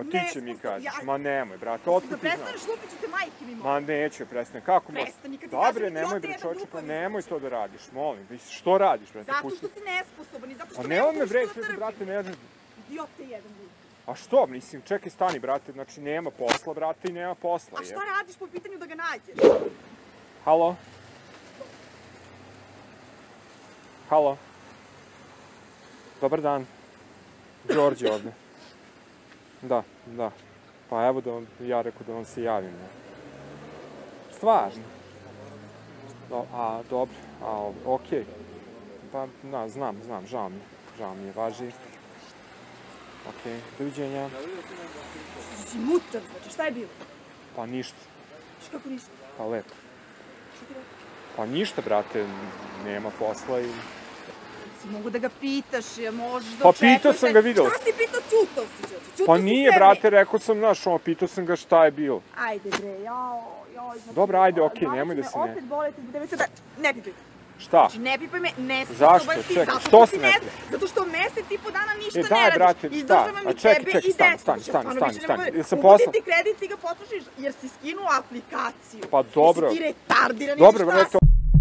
Evo, ti će mi kažeš. Ma nemoj, brate, otkud ti znaš? Da prestaneš lupit ću te majke mi, molim. Ma neću, prestane. Kako možeš? Prestani, kad ti kažem Dobre, nemoj, bre, čoveče, pa nemoj to da radiš, molim. Što radiš, brate? Zato što si nesposoban i zato što Pa ne nemoj me, možeš da bre, brate, ne znam. Idiote jedan ljudi. A što, mislim, čekaj, stani, brate, znači nema posla, brate, i nema posla. A šta radiš po pitanju da ga nađeš? Halo? Halo? Dobar dan. Đorđe ovde. Da. Pa evo da ja rekao da vam se javim. Stvarno? Dobro. Okej. Pa, znam, žao mi je, važi. Okej, doviđenja. Si mutar, znači, šta je bilo? Pa ništa. Kako ništa? Pa lepo. Šta ti rekao? Pa ništa, brate, nema posla i... Si mogu da ga pitaš, možeš da Pa očekuješ... pitao sam ga, videla. Šta si pitao, čutao si, čutao Pa si nije, sve brate, rekao sam, znaš, pitao sam ga šta je bilo. Ajde, bre, joj. Dobro, ajde, okej, nemoj da se ne... Opet bolete, ne pipaj. Šta? Znači, ne pipaj me, Zašto? Čekaj, što si ne pipaj? Zato što mesec i po dana ništa ne daj, radiš. brate, Izdržavam i tebe i decu. Stani. Jel sam Mogu poslan? ti kredit, ti ga potrošiš, jer si skinuo aplikaciju. Pa dobro. Jesi ti retardiran. Dobro, brate.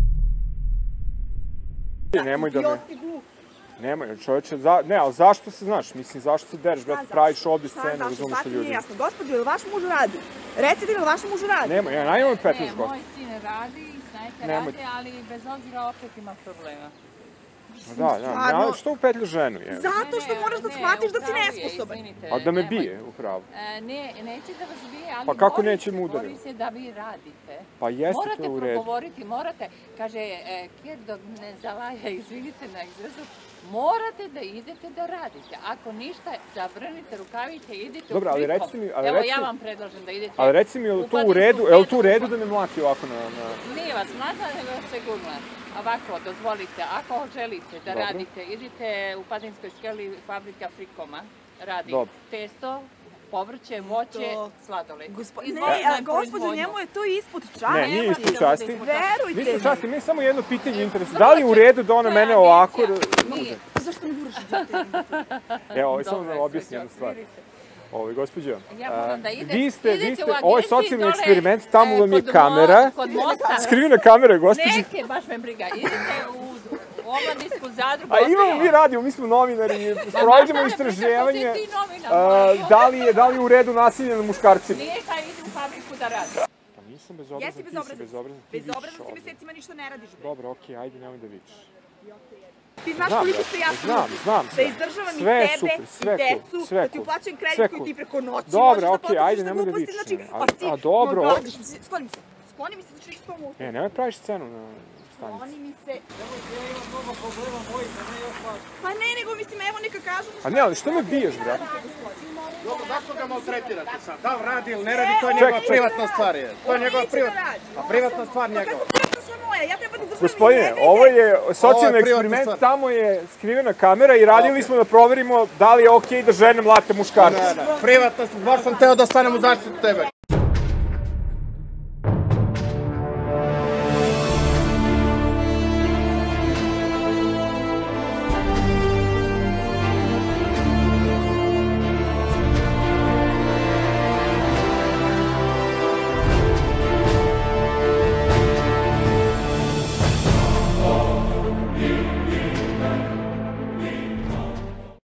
Nemoj da me... Idioti glup. Nemoj, čoveče, ne, ali zašto se, znaš, mislim, zašto se dereš, brate, praviš ovdje scene, razumiješ sa ljudima. Nije jasno, gospođo, ili vaš muž radi? Recite li vaš muž radi? Nemoj, ja najmoj Petrić, gospođo. Ne, moj sin radi, Snajka radi, ali bez obzira opet ima problema. Da, što u petlju ženu je? Zato što moraš da shvatiš da si nesposoban. A da me bije, upravo. Ne, neće da vas bije, ali pa kako neće mu udariti? bori se da vi radite. Pa jeste to u redu. Morate progovoriti, kaže, kjer dok ne zavaja, izvinite na izrazu, morate da idete da radite. Ako ništa, zavrnite rukavice i idite u prikom. Ali recite mi... Evo, ja vam predlažem da idete... Ali recite mi, je li to u redu da me mlati ovako na... Nije vas mlata, nego se gurla. Ovako, dozvolite, ako želite da radite, idite u Padinskoj skeli fabrika Frikoma, radi testo, povrće, voće, sladoled. Ne, gospođo, njemu je to ispod časti. Ne, nije ispod časti. Verujte mi. Ispod časti, mi je samo jedno pitanje interesuje. Da li je u redu da ona mene ovako... Nije. Zašto ne guraš za te? Evo, samo da objasnim jednu stvar. Gospođo, vi ste, ovo je socijalni eksperiment, tamo vam je kamera, skrivena kamera, gospođo. Neke, baš me briga, idete u omladinsku zadrugu. A imamo, mi radimo, mi smo novinari, sprovodimo istraživanje, da li je u redu nasilje nad muškarcima. Nije kaj ide u fabriku da radi. Pa nisam bezobrazan, Jesi bezobrazan. Bezobrazan si mesecima ništa ne radiš. Dobro, okej, ajde, nemoj da vičeš. Ti znaš koliko se ja trudim. Znam. Da izdržavam i tebe, i decu, da ti uplaćujem kredit koji ti preko noći možeš da potrošiš ajde, nemoj da vičeš. A dobro. Skloni mi se, znači što mu... Nemoj praviš scenu na stanici. Skloni mi se. Pa ne, nego mislim, evo neka kažu... A ne, ali što me biješ, brate? Dobro, zašto ga maltretirate sad? Da li radi ili ne radi, to je njegova privatna stvar. To je njegova privatna stvar njegova. Gospodine, ovo je socijalni eksperiment, tamo je skrivena kamera i radili smo da proverimo da li je okej da žene mlate muškarce. Privatna stvar, baš sam teo da stanem u zaštitu tebe.